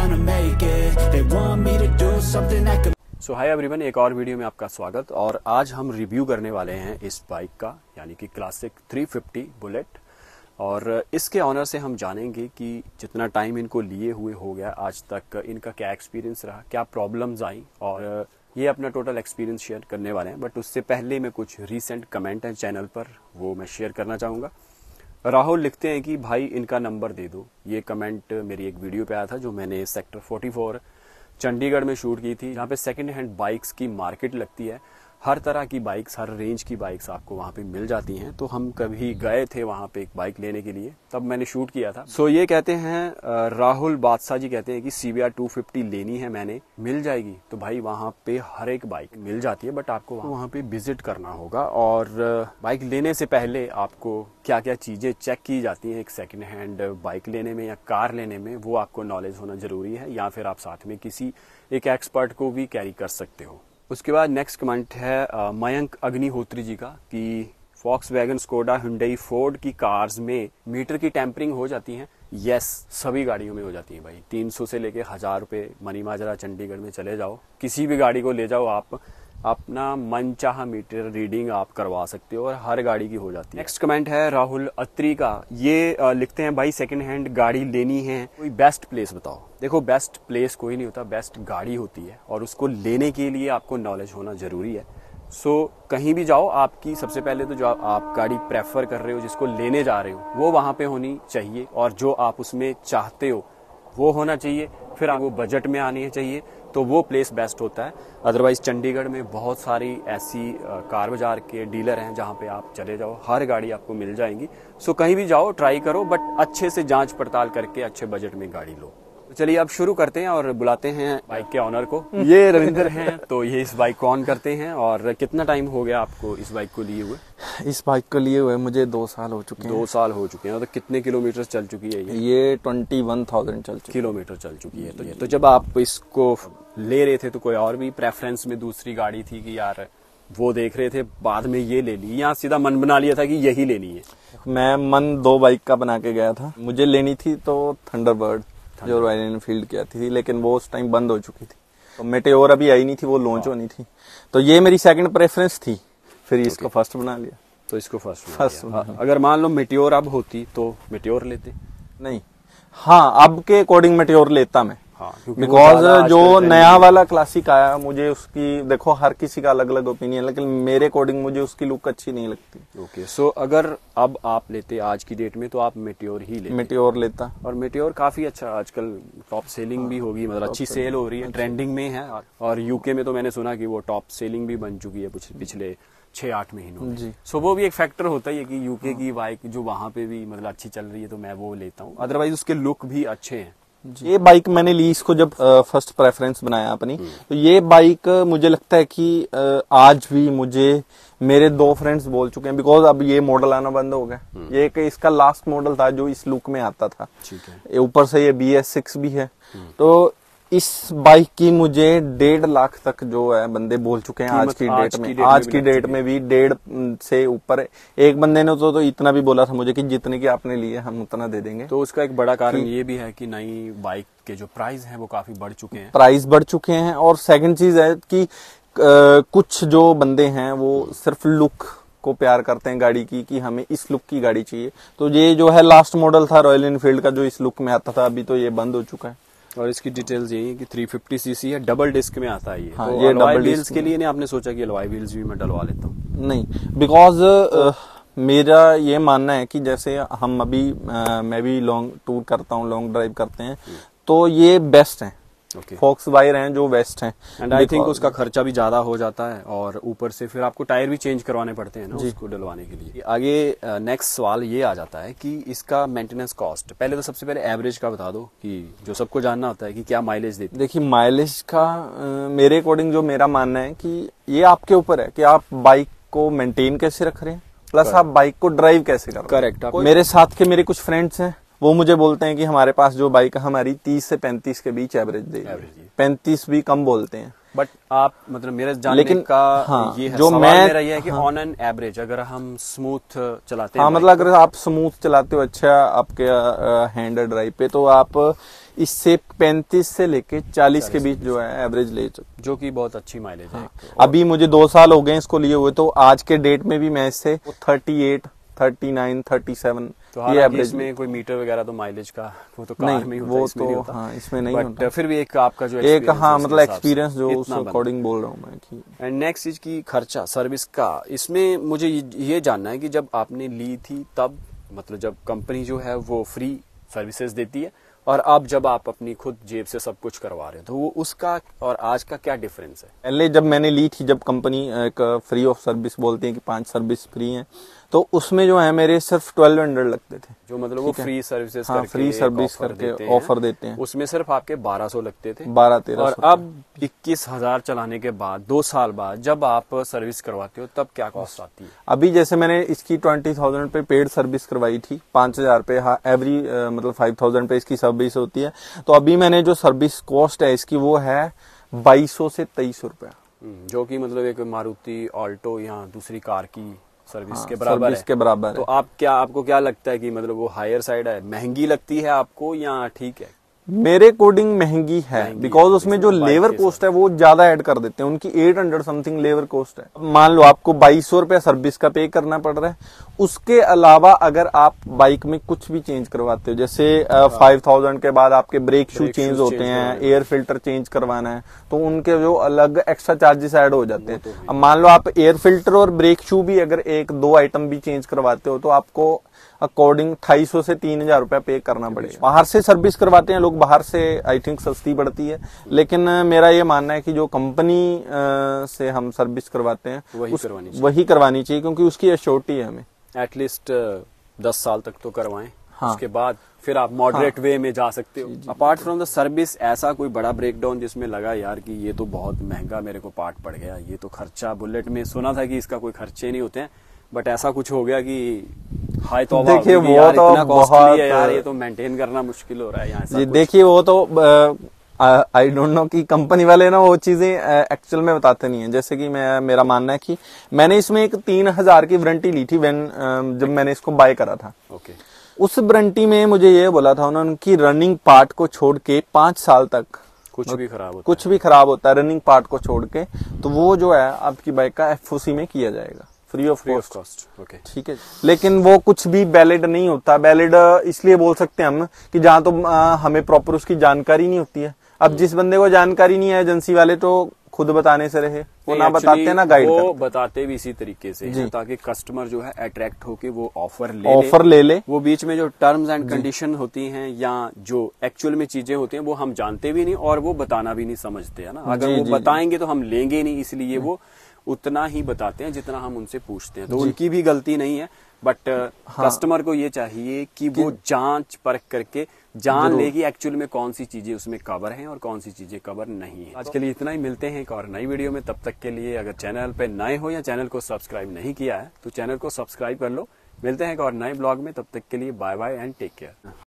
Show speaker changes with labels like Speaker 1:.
Speaker 1: gonna make it. They want me to do something that could.
Speaker 2: So hi everyone, एक और video में आपका स्वागत। और आज हम रिव्यू करने वाले हैं इस बाइक का, यानी कि क्लासिक 350 बुलेट। और इसके ऑनर से हम जानेंगे कि जितना टाइम इनको लिए हुए हो गया आज तक, इनका क्या एक्सपीरियंस रहा, क्या प्रॉब्लम्स आई, और ये अपना टोटल एक्सपीरियंस शेयर करने वाले हैं। बट उससे पहले मैं कुछ रीसेंट कमेंट हैं चैनल पर, वो मैं शेयर करना चाहूँगा। राहुल लिखते हैं कि भाई इनका नंबर दे दो। ये कमेंट मेरी एक वीडियो पे आया था जो मैंने सेक्टर 44 चंडीगढ़ में शूट की थी, जहाँ पे सेकंड हैंड बाइक्स की मार्केट लगती है। हर तरह की बाइक्स, हर रेंज की बाइक्स आपको वहाँ पे मिल जाती हैं। तो हम कभी गए थे वहाँ पे एक बाइक लेने के लिए, तब मैंने शूट किया था। सो ये कहते हैं, राहुल बादशाह जी कहते हैं कि CBR 250 लेनी है मैंने, मिल जाएगी। तो भाई वहाँ पे हर एक बाइक मिल जाती है, बट आपको वहाँ पे विजिट करना होगा। और बाइक लेने से पहले आपको क्या क्या चीज़ें चेक की जाती हैं एक सेकंड हैंड बाइक लेने में या कार लेने में, वो आपको नॉलेज होना जरूरी है। या फिर आप साथ में किसी एक एक्सपर्ट को भी कैरी कर सकते हो। उसके बाद नेक्स्ट कमेंट है मयंक अग्निहोत्री जी का कि फॉक्सवैगन, स्कोडा, हुंडई, फोर्ड की कार्स में मीटर की टेम्परिंग हो जाती है। यस, सभी गाड़ियों में हो जाती है भाई। 300 से लेके 1000 रुपये मनी माजरा चंडीगढ़ में चले जाओ, किसी भी गाड़ी को ले जाओ, आप अपना मनचाहा मीटर रीडिंग आप करवा सकते हो और हर गाड़ी की हो जाती है। नेक्स्ट कमेंट है राहुल अत्री का। ये लिखते हैं भाई सेकंड हैंड गाड़ी लेनी है, कोई बेस्ट प्लेस बताओ। देखो, बेस्ट प्लेस कोई नहीं होता, बेस्ट गाड़ी होती है और उसको लेने के लिए आपको नॉलेज होना जरूरी है। सो कहीं भी जाओ, आपकी सबसे पहले तो जो आप गाड़ी प्रेफर कर रहे हो, जिसको लेने जा रहे हो, वो वहाँ पे होनी चाहिए। और जो आप उसमें चाहते हो वो होना चाहिए। फिर वो बजट में आनी चाहिए, तो वो प्लेस बेस्ट होता है। अदरवाइज चंडीगढ़ में बहुत सारी ऐसी कार बाजार के डीलर हैं जहाँ पे आप चले जाओ, हर गाड़ी आपको मिल जाएंगी। सो कहीं भी जाओ, ट्राई करो, बट अच्छे से जांच पड़ताल करके अच्छे बजट में गाड़ी लो। तो चलिए अब शुरू करते हैं और बुलाते हैं बाइक के ऑनर को। ये रविंदर हैं, तो ये इस बाइक को ऑन करते हैं। और कितना टाइम हो गया आपको इस बाइक को लिए हुए?
Speaker 3: इस बाइक को लिए हुए मुझे 2 साल हो चुके हैं।
Speaker 2: 2 साल हो चुके हैं। तो कितने किलोमीटर चल चुकी है
Speaker 3: ये 21,000
Speaker 2: किलोमीटर चल चुकी है। तो जब आप इसको ले रहे थे तो कोई और भी प्रेफरेंस में दूसरी गाड़ी थी कि यार वो देख रहे थे, बाद में ये ले ली, या सीधा मन बना लिया था कि यही लेनी है?
Speaker 3: मैं मन 2 बाइक का बना के गया था। मुझे लेनी थी तो थंडरबर्ड जो रॉयल एनफील्ड की आती थी, लेकिन वो उस टाइम बंद हो चुकी थी। तो मेटेओर अभी आई नहीं थी, वो लॉन्च होनी थी। तो ये मेरी सेकंड प्रेफरेंस थी, फिर इसको फर्स्ट बना लिया।
Speaker 2: तो इसको फर्स्ट अगर मान लो मेटेओर अब होती तो मेटेओर लेते?
Speaker 3: नहीं, हाँ, अब के अकॉर्डिंग मेटेओर लेता मैं।
Speaker 2: हाँ,
Speaker 3: बिकॉज जो नया वाला क्लासिक आया, मुझे उसकी, देखो हर किसी का अलग अलग ओपिनियन, लेकिन मेरे अकॉर्डिंग मुझे उसकी लुक अच्छी नहीं लगती।
Speaker 2: ओके, सो अगर अब आप लेते आज की डेट में तो आप मेटेओर ही लेते?
Speaker 3: मेटेओर लेता।
Speaker 2: और मेटेओर काफी अच्छा, आजकल टॉप सेलिंग भी होगी, मतलब अच्छी सेल हो रही है, ट्रेंडिंग में है। और यूके में तो मैंने सुना कि वो टॉप सेलिंग भी बन चुकी है पिछले 6-8 महीनों में। सो वो भी एक फैक्टर होता है कि यूके की बाइक जो वहां पे भी मतलब अच्छी चल रही है, तो मैं वो लेता हूँ। अदरवाइज उसके लुक भी अच्छे हैं।
Speaker 3: ये बाइक मैंने ली, इसको जब फर्स्ट प्रेफरेंस बनाया अपनी, तो ये बाइक मुझे लगता है कि आज भी मुझे मेरे 2 फ्रेंड्स बोल चुके हैं, बिकॉज अब ये मॉडल आना बंद हो गया। ये एक इसका लास्ट मॉडल था जो इस लुक में आता था। ऊपर से ये BS6 भी है। तो इस बाइक की मुझे 1.5 लाख तक जो है बंदे बोल चुके हैं आज की डेट में। आज की डेट में भी 1.5 से ऊपर। एक बंदे ने तो इतना भी बोला था मुझे कि जितने की आपने लिए हम उतना दे देंगे।
Speaker 2: तो उसका एक बड़ा कारण ये भी है कि नई बाइक के जो प्राइस हैं वो काफी बढ़ चुके हैं।
Speaker 3: प्राइस बढ़ चुके हैं। और सेकंड चीज है कि कुछ जो बंदे हैं वो सिर्फ लुक को प्यार करते हैं गाड़ी की, कि हमें इस लुक की गाड़ी चाहिए। तो ये जो है लास्ट मॉडल था रॉयल एनफील्ड का जो इस लुक में आता था, अभी तो ये बंद हो चुका है।
Speaker 2: और इसकी डिटेल्स यही है कि 350 सीसी है, डबल डिस्क में आता है ये।
Speaker 3: हाँ,
Speaker 2: तो
Speaker 3: ये
Speaker 2: डबल व्हील्स के लिए नहीं आपने सोचा कि अलॉय व्हील्स भी मैं डलवा लेता हूँ?
Speaker 3: नहीं, बिकॉज मेरा ये मानना है कि जैसे हम अभी मैं भी लॉन्ग टूर करता हूँ, लॉन्ग ड्राइव करते हैं, तो ये बेस्ट है। फॉक्सवायर हैं जो बेस्ट हैं।
Speaker 2: एंड आई थिंक उसका खर्चा भी ज्यादा हो जाता है, और ऊपर से फिर आपको टायर भी चेंज करवाने पड़ते हैं ना उसको डलवाने के लिए। आगे नेक्स्ट सवाल ये आ जाता है कि इसका मेंटेनेंस कॉस्ट। पहले तो सबसे पहले एवरेज का बता दो, कि जो सबको जानना होता है कि क्या माइलेज देती है।
Speaker 3: देखिए, माइलेज का मेरे अकॉर्डिंग जो मेरा मानना है कि ये आपके ऊपर है कि आप बाइक को मेंटेन कैसे रख रहे हैं, प्लस आप बाइक को ड्राइव कैसे कर रहे हैं। करेक्ट। मेरे साथ के मेरे कुछ फ्रेंड्स हैं, वो मुझे बोलते हैं कि हमारे पास जो बाइक है हमारी 30 से 35 के बीच एवरेज देगी। 35 भी कम बोलते हैं।
Speaker 2: बट आप मतलब मेरे जानने का ये है,
Speaker 3: जो
Speaker 2: सवाल मेरा ये है कि ऑन एन एवरेज अगर हम स्मूथ चलाते हैं,
Speaker 3: मतलब अगर आप स्मूथ चलाते हो अच्छा आपके हैंड ड्राइव पे, तो आप इससे 35 से लेके 40 के बीच जो है एवरेज ले चुका,
Speaker 2: जो कि बहुत अच्छी माइलेज है।
Speaker 3: अभी मुझे 2 साल हो गए इसको लिए हुए, तो आज के डेट में भी मैं इससे 38, 39, 37
Speaker 2: तो
Speaker 3: ये एवरेज
Speaker 2: में कोई मीटर वगैरह तो माइलेज का वो तो कार
Speaker 3: नहीं,
Speaker 2: में ही होता
Speaker 3: वो
Speaker 2: है, इसमें नहीं
Speaker 3: तो
Speaker 2: होता।
Speaker 3: हाँ इसमें नहीं
Speaker 2: बट
Speaker 3: होता।
Speaker 2: फिर भी एक आपका जो
Speaker 3: एक हाँ
Speaker 2: है,
Speaker 3: मतलब
Speaker 2: उसके हिसाब से
Speaker 3: एक्सपीरियंस जो उस
Speaker 2: इतना बना।
Speaker 3: अकॉर्डिंग बोल रहा हूँ मैं कि।
Speaker 2: एंड नेक्स्ट चीज की खर्चा सर्विस का, इसमें मुझे ये जानना है कि जब आपने ली थी तब मतलब जब कंपनी जो है वो फ्री सर्विसेज देती है और अब जब आप अपनी खुद जेब से सब कुछ करवा रहे हैं, तो वो उसका और आज का क्या डिफरेंस है?
Speaker 3: पहले जब मैंने ली थी, जब कंपनी एक फ्री ऑफ सर्विस बोलती है कि 5 सर्विस फ्री हैं, तो उसमें जो है मेरे सिर्फ 1200 लगते थे,
Speaker 2: जो मतलब वो फ्री सर्विसेज
Speaker 3: हाँ, फ्री सर्विस करके ऑफर देते हैं,
Speaker 2: उसमें सिर्फ आपके 1200 लगते थे
Speaker 3: 12-1300।
Speaker 2: और अब 21,000 चलाने के बाद 2 साल बाद जब आप सर्विस करवाते हो तब क्या कॉस्ट आती है?
Speaker 3: अभी जैसे मैंने इसकी 20,000 पे पेड सर्विस करवाई थी, 5,000 पे एवरी मतलब 5,000 पे इसकी सर्विस होती है, तो अभी मैंने जो सर्विस कॉस्ट है इसकी वो है 2200 से 2300 रुपया,
Speaker 2: जो कि मतलब एक मारुति ऑल्टो या दूसरी कार की सर्विस
Speaker 3: हाँ,
Speaker 2: के बराबर
Speaker 3: सर्विस
Speaker 2: है।
Speaker 3: के बराबर
Speaker 2: तो
Speaker 3: है।
Speaker 2: आपको क्या लगता है कि मतलब वो हायर साइड है, महंगी लगती है आपको या ठीक है?
Speaker 3: मेरे कोडिंग महंगी है, बिकॉज उसमें जो लेबर कोस्ट है वो ज्यादा ऐड कर देते हैं, उनकी 800 समथिंग लेबर कोस्ट है। मान लो आपको 2200 रुपया सर्विस का पे करना पड़ रहा है, उसके अलावा अगर आप बाइक में कुछ भी चेंज करवाते हो, जैसे 5000 के बाद आपके ब्रेक शू चेंज होते हैं, एयर फिल्टर चेंज करवाना है, तो उनके जो अलग एक्स्ट्रा चार्जेस ऐड हो जाते हैं। अब मान लो आप एयर फिल्टर और ब्रेक शू भी अगर 1-2 आइटम भी चेंज करवाते हो, तो आपको अकॉर्डिंग 250 से 3,000 रुपया पे करना पड़ेगा। बाहर से सर्विस करवाते हैं लोग, बाहर से आई थिंक सस्ती पड़ती है, लेकिन मेरा ये मानना है कि जो कंपनी से हम सर्विस करवाते हैं वही करवानी चाहिए, क्योंकि उसकी एश्योरिटी है हमें।
Speaker 2: एटलीस्ट 10 साल तक तो करवाएं,
Speaker 3: हाँ।
Speaker 2: उसके बाद फिर आप मॉडरेट वे में जा सकते हो। अपार्ट फ्रॉम द सर्विस ऐसा कोई बड़ा ब्रेकडाउन जिसमें लगा यार कि ये तो बहुत महंगा मेरे को पार्ट पड़ गया, ये तो खर्चा, बुलेट में सुना था कि इसका कोई खर्चे नहीं होते हैं, बट ऐसा कुछ हो गया कि हाई तो
Speaker 3: देखिए वो
Speaker 2: यार
Speaker 3: तो
Speaker 2: इतना
Speaker 3: बहुत
Speaker 2: कॉस्टली है यार, ये तो मेंटेन करना मुश्किल हो रहा है यहाँ
Speaker 3: जी। देखिए वो तो आई डोंट नो कि कंपनी वाले ना वो चीजें एक्चुअल में बताते नहीं है। जैसे कि मेरा मानना है कि मैंने इसमें एक 3,000 की वारंटी ली थी जब मैंने इसको बाय करा था।
Speaker 2: ओके।
Speaker 3: उस वारंटी में मुझे ये बोला था उन्होंने कि रनिंग पार्ट को छोड़ के 5 साल तक
Speaker 2: कुछ भी खराब होता
Speaker 3: है रनिंग पार्ट को छोड़ के, तो वो जो है आपकी बाइक का FOC में किया जाएगा फ्री ऑफ कॉस्ट।
Speaker 2: ओके,
Speaker 3: ठीक है। लेकिन वो कुछ भी वैलिड नहीं होता। वैलिड इसलिए बोल सकते हैं हम कि जहां तो हमें प्रॉपर उसकी जानकारी नहीं होती है। अब जिस बंदे को जानकारी नहीं है, एजेंसी वाले तो खुद बताने से रहे, वो ना बताते ना गाइड करते।
Speaker 2: वो बताते भी इसी तरीके से हैं ताकि कस्टमर जो है अट्रैक्ट होके वो ऑफर ले। वो बीच में जो टर्म्स एंड कंडीशन होती हैं या जो एक्चुअल में चीजें होती हैं वो हम जानते भी नहीं और वो बताना भी नहीं समझते है ना। अगर वो बताएंगे तो हम लेंगे नहीं, इसलिए वो उतना ही बताते हैं जितना हम उनसे पूछते हैं। तो उनकी भी गलती नहीं है, बट कस्टमर को ये चाहिए कि वो जांच परख करके जान ले कि एक्चुअल में कौन सी चीजें उसमें कवर हैं और कौन सी चीजें कवर नहीं है। आज के लिए इतना ही, मिलते हैं एक और नई वीडियो में। तब तक के लिए अगर चैनल पे नए हो या चैनल को सब्सक्राइब नहीं किया है तो चैनल को सब्सक्राइब कर लो। मिलते हैं एक और नए ब्लॉग में, तब तक के लिए bye bye and take care.